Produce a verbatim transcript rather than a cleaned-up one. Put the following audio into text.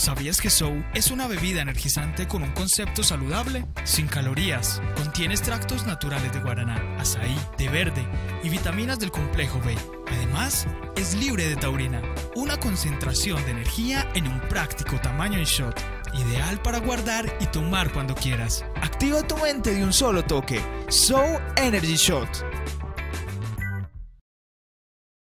¿Sabías que Sow es una bebida energizante con un concepto saludable? Sin calorías, contiene extractos naturales de guaraná, azaí, té verde y vitaminas del complejo B. Además, es libre de taurina, una concentración de energía en un práctico tamaño en shot, ideal para guardar y tomar cuando quieras. Activa tu mente de un solo toque. Sow Energy Shot.